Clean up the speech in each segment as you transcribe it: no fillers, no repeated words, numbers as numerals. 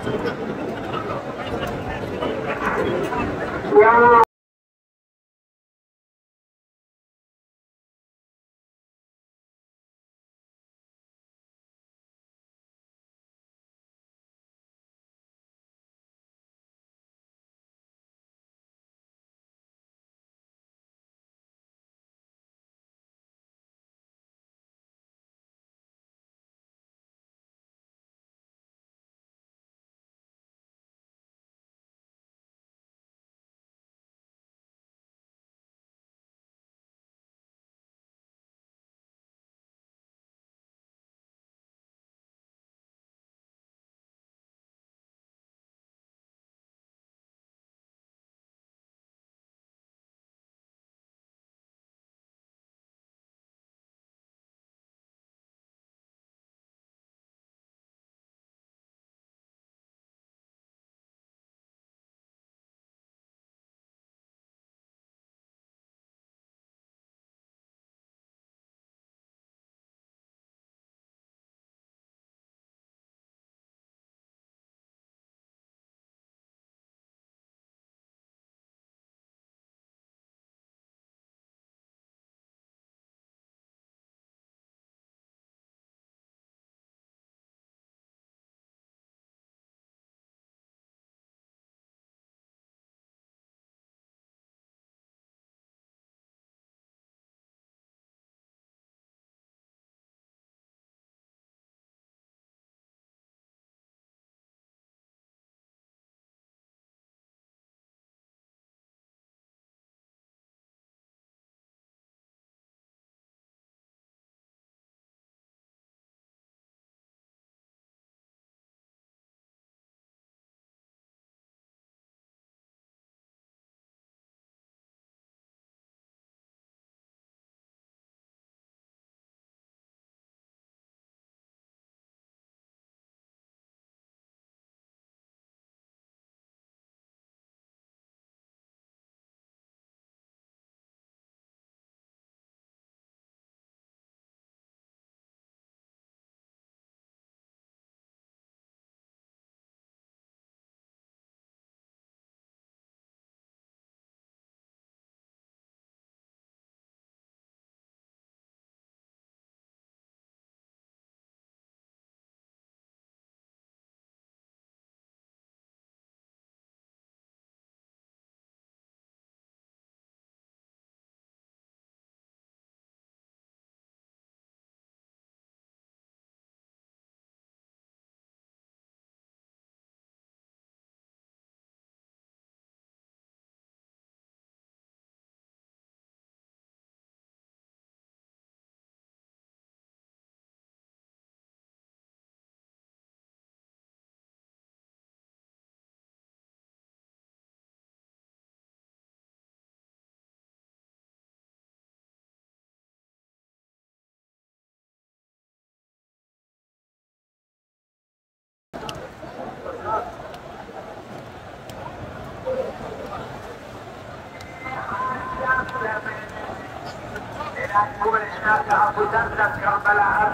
أبو زمزم كربلاء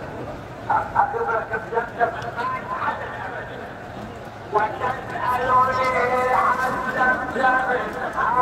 أخبرك بزمزم وتسألني عن زمزم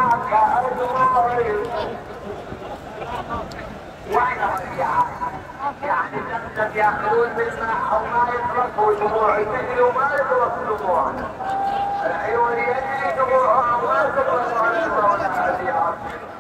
يعني زمزم يأخذون بالماء أو ما يتركوا دموع يجري وما يترك دموع العيون يجري دموعها وما تترك دموعها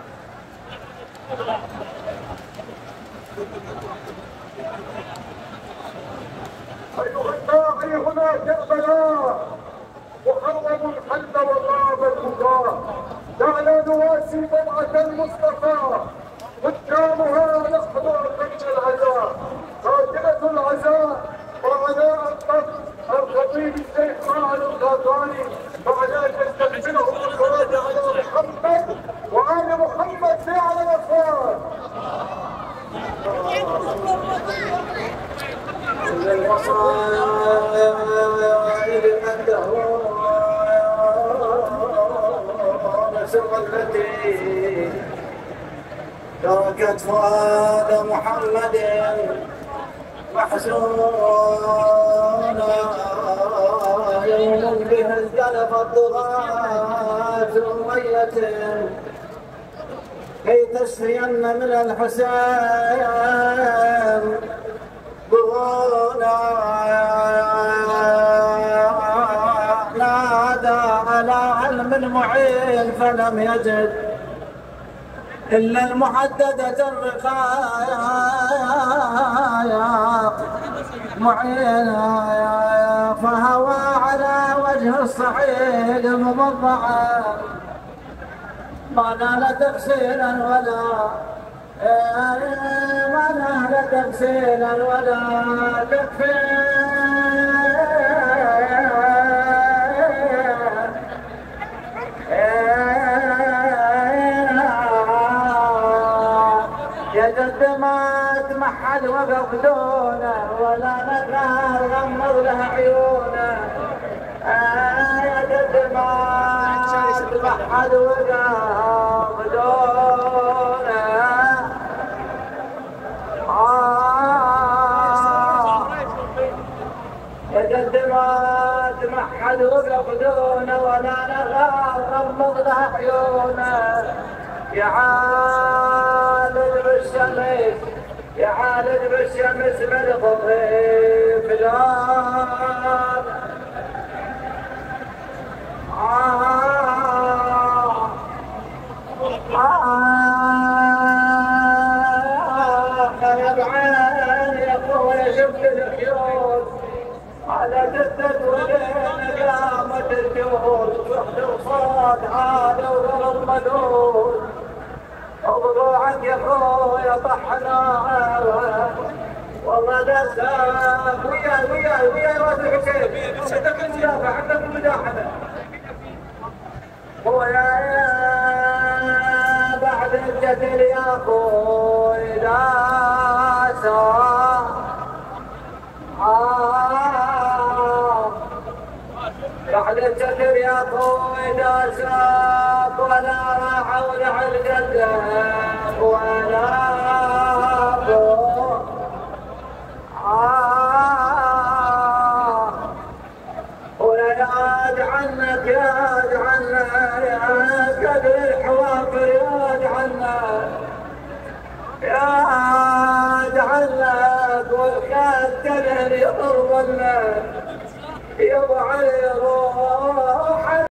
أيها الداعي هنا كربلاء وحرموا الحل وغاب البكاء دعنا نواسي بضعة المصطفى قدامها نحضر فج العزاء قاتلة العزاء وعناء الطفل الخطيب الشيخ معن الغازاني وعلى تستقبله الخراج على محمد وآل محمد في على الأصوات التي تركت فؤاد محمد محزونا قلب الضغاة أمية كي تشفين من الحسين بغونا. نادى على علم المعين فلم يجد إلا المحددة الرقايا معينا، فهوى على وجه الصعيد مضعا ما نال تغسيلا ولا ما نال تغسيلا ولا يجد ما تمحل وقف دونه ولا نقال غمض له عيونه. يجد ما تمحل وقف دونه يجد ما تمحل وقف دونه ولا نقال غمض له عيونه. يعالج بالشمس يعالج بالشمس بالخفيف الآن يا بعين يا اخوي شفت الخيول على جدة ولين قامت الجهود صحت وصاد عادة وغلط مدود وضلوعك يا اخويا طحناها والله دساك وياي راس الحسين عندك المدافع عندك المداحمة ويا بعد الجدل يا اخوي داسا بعد الجدل يا اخوي داساك ولا حول على القدر ولا ولا ياد عنك ياد عنا يا قدر الحوافر ياد عنا ياد عنك والخال تنهر يضربنا يضع الروح